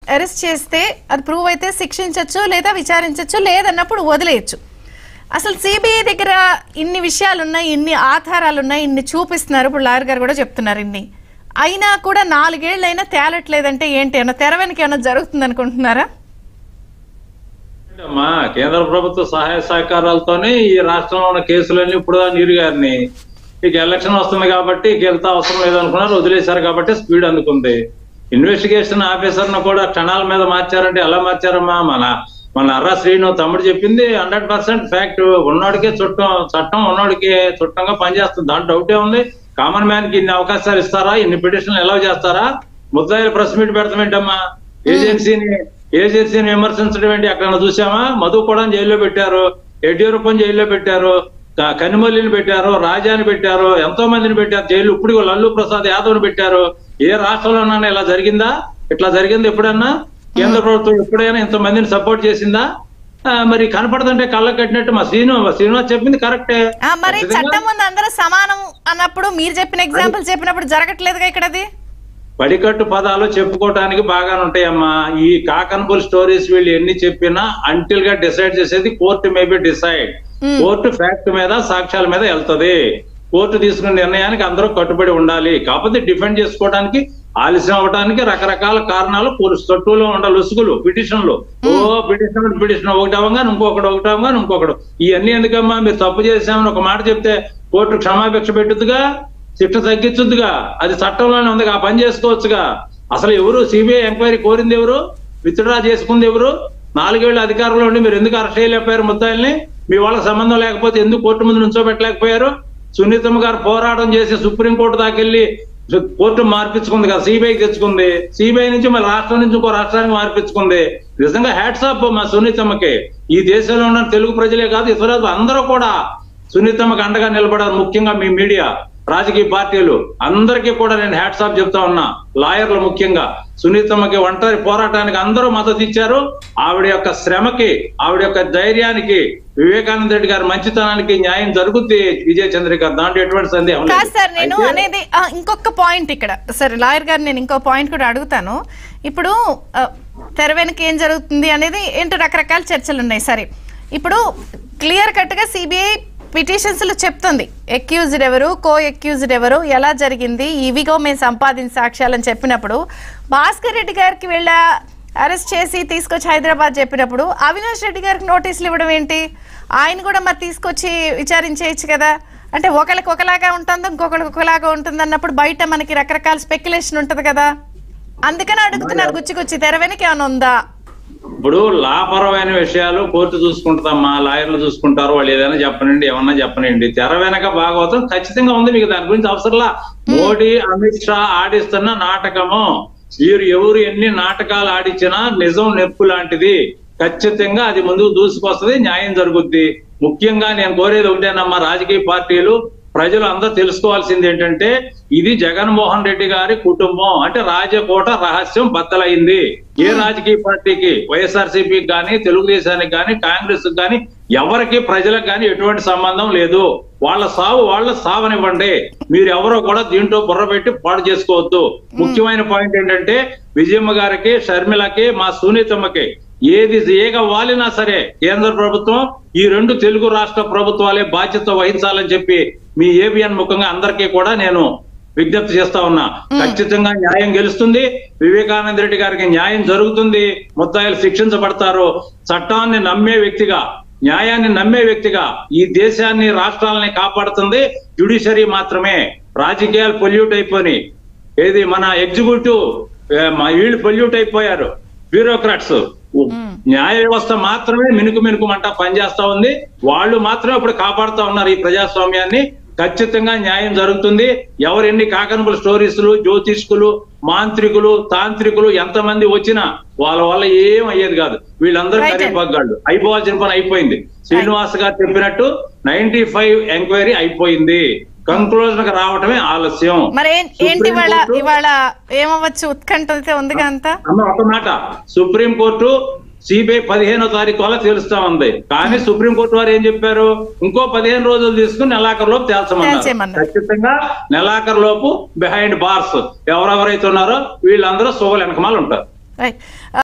Arrest చేస్తే అది prove అయితే శిక్షించవచ్చు లేదా విచారించవచ్చు, లేదన్నప్పుడు వదిలేయచ్చు. అసలు సిబిఐ దగ్గర ఇన్ని విషయాలు ఉన్నాయి, ఇన్ని ఆధారాలు ఉన్నాయి, ఇన్ని చూపిస్తున్నారు, ఇప్పుడు లాయర్ గారు కూడా చెప్తున్నారు ఇన్ని, అయినా కూడా 4 ఏళ్ళైనా తేలట్లేదంటే ఏంటి? అన్న తెర వెనక ఏమైనా జరుగుతుంది అనుకుంటున్నారా? కేంద్ర ప్రభుత్వ సహాయ సహకారాలతోనే ఈ రాష్ట్రంలో ఉన్న కేసులన్నీ ఇప్పుడు నీరు గారిని ఇక ఎలక్షన్ వస్తుంది కాబట్టి ఇక వెళ్తా అవసరం లేదనుకున్నారు, వదిలేశారు కాబట్టి స్పీడ్ అందుకుంది. ఇన్వెస్టిగేషన్ ఆఫీసర్ ను కూడా క్షణాల మీద మార్చారంటే ఎలా మార్చారమ్మా? మన అర్రా శ్రీను తమ్ముడు చెప్పింది 100% ఫ్యాక్ట్. ఉన్నోడికే చట్టం ఉన్నోడికి చుట్టంగా పనిచేస్తుంది, దాంట్లో డౌటే ఉంది. కామన్ మ్యాన్ కి ఇన్ని అవకాశాలు ఇస్తారా? ఇన్ని పిటిషన్లు ఎలా చేస్తారా? ముద్దాయిలు ప్రెస్ మీట్ పెడతామేంటమ్మా? ఏజెన్సీని విమర్శించడం ఏంటి? అక్కడ చూసామా? మధు కూడా జైల్లో పెట్టారు, యడ్యూరప్పని జైల్లో పెట్టారు, కనిమల్లిని పెట్టారు, రాజాని పెట్టారు, ఎంతో మందిని పెట్టారు జైలు. ఇప్పుడు లల్లు ప్రసాద్ యాదవ్ని పెట్టారు. ఏ రాష్ట్రంలోనన్నా ఇలా జరిగిందా? ఇట్లా జరిగింది ఎప్పుడన్నా? కేంద్ర ప్రభుత్వం ఎప్పుడైనా ఇంతమందిని సపోర్ట్ చేసిందా? మరి కనపడదంటే కళ్ళ కట్టినట్టు మా శ్రీనివాస్ చెప్పింది కరెక్టే. మరి చట్టం ముందు అందరూ సమానం అన్నప్పుడు మీరు చెప్పిన ఎగ్జాంపుల్ చెప్పినప్పుడు జరగట్లేదుగా ఇక్కడ. అది పడికట్టు పదాలు చెప్పుకోవటానికి బాగానే ఉంటాయమ్మా. ఈ కాకన్బుల్ స్టోరీస్ వీళ్ళు ఎన్ని చెప్పినా అంటిల్ గా డిసైడ్ చేసేది court. Maybe decide court fact మీద సాక్ష్యాల మీద వెళ్తది. కోర్టు తీసుకున్న నిర్ణయానికి అందరూ కట్టుబడి ఉండాలి. కాకపోతే డిఫెండ్ చేసుకోవడానికి ఆలస్యం అవడానికి రకరకాల కారణాలు చుట్టూలో ఉండాలి. లొసుగులు పిటిషన్లు, పిటిషన్ ఒకటి అవ్వగానే ఇంకొకడు ఇవన్నీ ఎందుకమ్మా? మీరు తప్పు చేశామని ఒక మాట చెప్తే కోర్టు క్షమాభిక్ష పెట్టుద్దుగా, శిక్ష తగ్గించుద్దుగా. అది చట్టంలోనే ఉంది, ఆ పని చేసుకోవచ్చుగా. అసలు ఎవరు సిబిఐ ఎంక్వైరీ కోరింది? ఎవరు విత్డ్రా చేసుకుంది? ఎవరు? 4 ఏళ్ల అధికారంలో ఉండి మీరు ఎందుకు అరెస్ట్ చేయలేకపోయారు ముద్దాయిల్ని? మీ వాళ్ళకి సంబంధం లేకపోతే ఎందుకు కోర్టు ముందు నుంచోబెట్టలేకపోయారు? సునీతమ్మ గారు పోరాటం చేసి సుప్రీంకోర్టు దాకెళ్ళి కోర్టు మార్పించుకుంది కదా, సిబిఐకి తెచ్చుకుంది. సిబిఐ నుంచి మళ్ళీ రాష్ట్రం నుంచి ఇంకో రాష్ట్రానికి మార్పించుకుంది. నిజంగా హ్యాట్స్ ఆఫ్ మా సునీతమ్మకి. ఈ దేశంలో ఉన్న తెలుగు ప్రజలే కాదు, ఇతర అందరూ కూడా సునీతమ్మకి అండగా నిలబడారు. ముఖ్యంగా మీ మీడియా, రాజకీయ పార్టీలు అందరికీ కూడా నేను హ్యాట్స్ ఆఫ్ చెప్తా ఉన్నా. లాయర్లు ముఖ్యంగా సునీతమ్మకి ఒంటరి పోరాటానికి అందరూ మద్దతు ఇచ్చారు. ఆవిడ యొక్క శ్రమకి, ఆవిడ యొక్క ధైర్యానికి, వివేకానంద రెడ్డి గారి మంచితనానికి న్యాయం జరుగుద్ది విజయ చంద్రిక, దాంట్లో ఎటువంటి సందేహం లేదు. సార్ నేను అనేది ఇంకొక పాయింట్ ఇక్కడ. సరే లాయర్ గారు, నేను ఇంకో పాయింట్ కూడా అడుగుతాను. ఇప్పుడు తెర వెనక ఏం జరుగుతుంది అనేది ఏంటో రకరకాల చర్చలు ఉన్నాయి. సరే, ఇప్పుడు క్లియర్ కట్ గా సిబిఐ పిటిషన్స్ లో చెప్తుంది ఎక్యూజ్డ్ ఎవరు, కో ఎక్యూజ్డ్ ఎవరు, ఎలా జరిగింది, ఇవిగో మేము సంపాదించిన సాక్ష్యాలని చెప్పినప్పుడు, భాస్కర్ రెడ్డి గారికి వెళ్ళా అరెస్ట్ చేసి తీసుకొచ్చి హైదరాబాద్ చెప్పినప్పుడు అవినాష్ రెడ్డి గారికి నోటీసులు ఇవ్వడం ఏంటి? ఆయన కూడా మరి తీసుకొచ్చి విచారించేయచ్చు కదా. అంటే ఒకరికి ఒకలాగా ఉంటుంది, ఇంకొకరికి ఒకలాగా ఉంటుంది అన్నప్పుడు బయట మనకి రకరకాల స్పెక్యులేషన్ ఉంటుంది కదా. అందుకని అడుగుతున్నారు, గుచ్చి తెర వెనక ఏమైనా ఉందా? ఇప్పుడు లాపరమైన విషయాలు కోర్టు చూసుకుంటుందమ్మా, లాయర్లు చూసుకుంటారు. వాళ్ళు ఏదైనా చెప్పనండి, ఏమన్నా చెప్పనండి. తెర వెనక భాగవతం ఖచ్చితంగా ఉంది. మీకు దాని గురించి అవసరంలా. మోడీ, అమిత్ షా ఆడిస్తున్న నాటకము. వీరు ఎవరు ఎన్ని నాటకాలు ఆడించినా నిజం నెప్పు లాంటిది. ఖచ్చితంగా అది ముందుకు దూసుకొస్తుంది, న్యాయం జరుగుద్ది. ముఖ్యంగా నేను కోరేది ఒకటేనమ్మా, రాజకీయ పార్టీలు, ప్రజలు అందరూ తెలుసుకోవాల్సింది ఏంటంటే, ఇది జగన్మోహన్ రెడ్డి గారి కుటుంబం. అంటే రాజకోట రహస్యం బద్దలైంది. ఏ రాజకీయ పార్టీకి, వైఎస్ఆర్సీపీకి కానీ, తెలుగుదేశానికి కానీ, కాంగ్రెస్ కానీ, ఎవరికి ప్రజలకు కానీ ఎటువంటి సంబంధం లేదు. వాళ్ళ సావనివ్వండి. మీరు ఎవరో కూడా దీంట్లో బుర్ర పెట్టి పాడు చేసుకోవద్దు. ముఖ్యమైన పాయింట్ ఏంటంటే, విజయమ్మ గారికి, షర్మిలకి, మా సునీతమ్మకి ఏగ వాలినా సరే కేంద్ర ప్రభుత్వం, ఈ 2 తెలుగు రాష్ట్ర ప్రభుత్వాలే బాధ్యత వహించాలని చెప్పి మీ ఏబిఎన్ ముఖంగా అందరికీ కూడా నేను విజ్ఞప్తి చేస్తా ఉన్నా. ఖచ్చితంగా న్యాయం గెలుస్తుంది. వివేకానంద రెడ్డి గారికి న్యాయం జరుగుతుంది. ముద్దాయిలు శిక్షించబడతారు. చట్టాన్ని నమ్మే వ్యక్తిగా, న్యాయాన్ని నమ్మే వ్యక్తిగా ఈ దేశాన్ని, రాష్ట్రాలని కాపాడుతుంది జ్యుడిషియరీ మాత్రమే. రాజకీయాలు పొల్యూట్ అయిపోయి, ఏది మన ఎగ్జిక్యూటివ్ వీళ్ళు పొల్యూట్ అయిపోయారు, బ్యూరోక్రాట్స్. న్యాయ వ్యవస్థ మాత్రమే మినుకుమంట పనిచేస్తా ఉంది. వాళ్ళు మాత్రమే ఇప్పుడు కాపాడుతా ఉన్నారు ఈ ప్రజాస్వామ్యాన్ని. ఖచ్చితంగా న్యాయం జరుగుతుంది. ఎవరు ఎన్ని కాకనబుల్ స్టోరీస్లు, జ్యోతిష్కులు, మాంత్రికులు, తాంత్రికులు ఎంతమంది వచ్చినా వాళ్ళ వల్ల ఏం అయ్యేది కాదు. వీళ్ళందరూ కరిపగ్గాళ్ళు. అయిపోవాల్సిన పని అయిపోయింది. శ్రీనివాస్ గారు చెప్పినట్టు 95 ఎంక్వైరీ అయిపోయింది. కంక్లూజన్ కి రావటమే ఆలస్యం. మరి ఏంటి ఇవాళ ఏమవచ్చు? ఉత్కంఠ ఉందిగా అంతా. ఒక మాట, సుప్రీంకోర్టు సిబిఐ 15వ తారీఖు వల్ల తెలుస్తా ఉంది. కానీ సుప్రీంకోర్టు వారు ఏం చెప్పారు? ఇంకో 15 రోజులు తీసుకుని నెలాఖరులోపు తేల్చమన్నారు. ఖచ్చితంగా నెలాఖరులోపు బిహైండ్ బార్స్ ఎవరెవరైతే ఉన్నారో వీళ్ళందరూ సోగలు వెనకమాలు ఉంటారు.